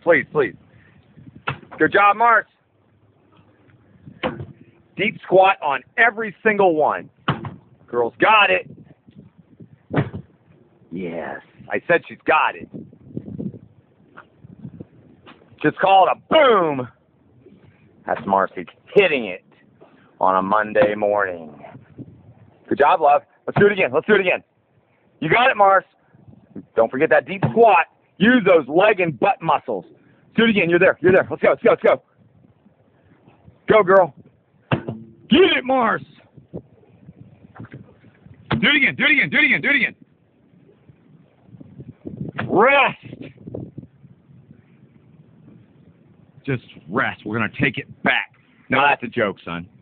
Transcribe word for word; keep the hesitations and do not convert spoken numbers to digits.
please, please. Good job, Mars. Deep squat on every single one. Girls got it. Yes, I said she's got it. Just call it a boom. That's Marcy hitting it on a Monday morning. Good job, love. Let's do it again. Let's do it again. You got it, Mars. Don't forget that deep squat. Use those leg and butt muscles. Do it again. You're there. You're there. Let's go. Let's go. Let's go. Go, girl. Get it, Mars. Do it again. Do it again. Do it again. Do it again. Rest. Just rest. We're going to take it back. No, that's a joke, son.